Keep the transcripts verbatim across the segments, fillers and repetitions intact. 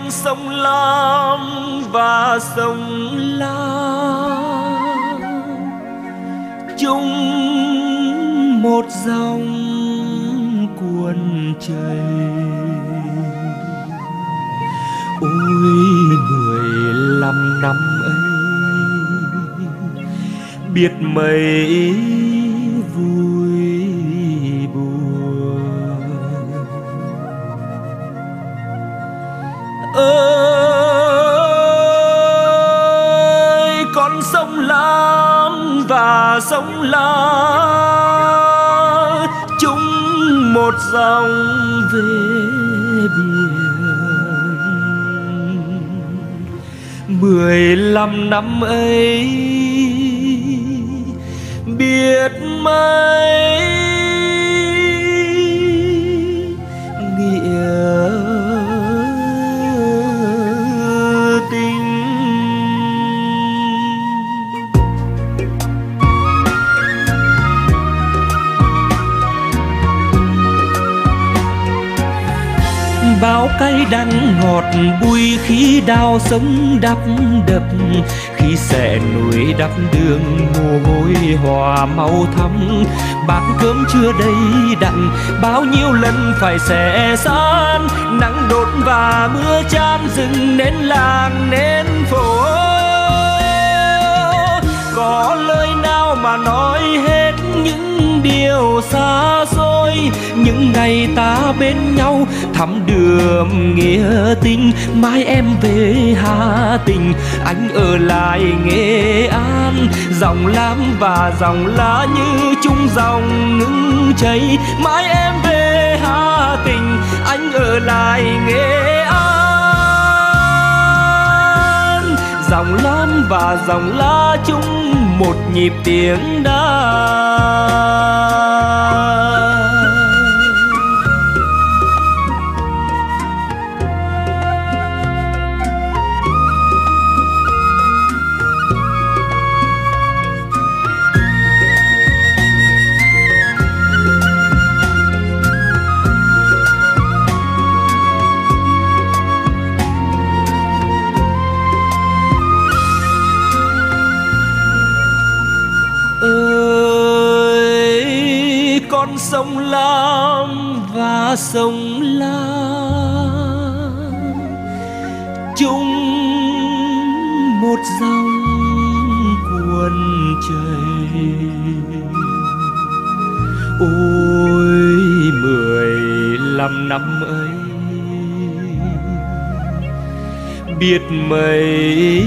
sông Lam và sông La chung một dòng cuồn chảy. Ôi mười lăm năm ấy biết mấy vui buồn. Ơi con sông Lam và sông La chung một dòng về biển. Mười lăm năm ấy biết mấy nghĩa tình. Bao cay đắng ngọt bùi khi đào sông đắp đập, khi xẻ núi đắp đường mồ hôi hòa máu thắm. Bát cơm chưa đầy đặn bao nhiêu lần phải xẻ san, nắng đốt và mưa chan rừng nên làng nên phố. Có lời nào mà nói hết những điều xa xôi, những ngày ta bên nhau thắm đượm nghĩa tình. Mai em về Hà Tĩnh, anh ở lại Nghệ An, dòng Lam và dòng La như chung dòng ngưng chảy. Mai em về Hà Tĩnh, anh ở lại Nghệ An, dòng Lam và dòng La chung một nhịp tiếng đàn. Con sông Lam và sông La chung một dòng cuồn chảy. Ôi mười lăm năm ấy biết mấy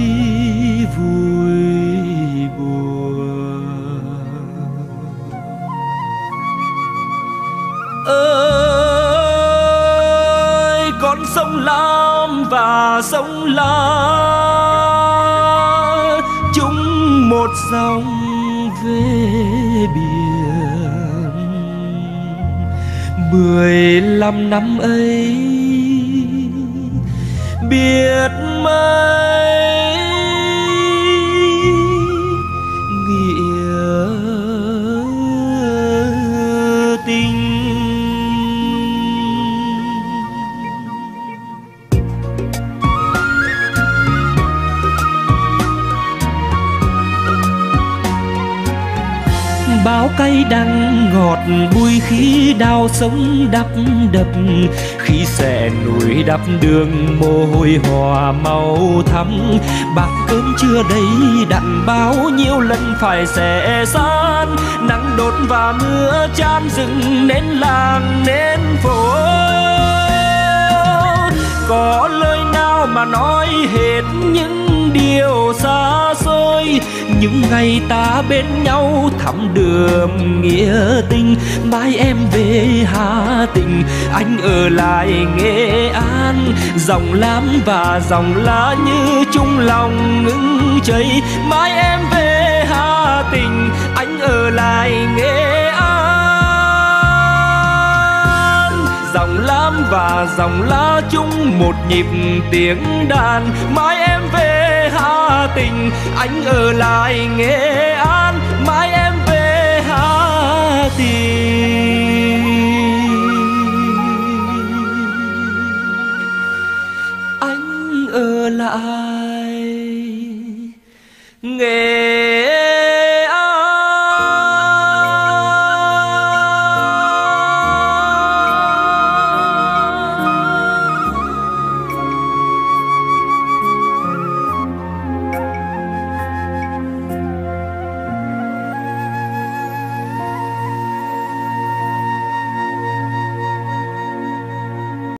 vui buồn. Ơi con sông Lam và sông La chung một dòng về biển. Mười lăm năm ấy biết mấy nghĩa tình. Bao cay đắng ngọt bùi khi đào sông đắp đập, khi xẻ núi đắp đường mồ hôi hòa máu thắm. Bát cơm chưa đầy đặn bao nhiêu lần phải xẻ san, nắng đốt và mưa chan rừng nên làng nên phố. Có lời nào mà nói hết những điều xa xôi, những ngày ta bên nhau thắm đượm nghĩa tình. Mai em về Hà Tĩnh, anh ở lại Nghệ An, dòng Lam và dòng La như chung lòng ngưng chảy. Mai em về Hà Tĩnh, anh ở lại Nghệ An, dòng Lam và dòng La chung một nhịp tiếng đàn. Mai em về Hà Tĩnh, anh ở lại Nghệ An.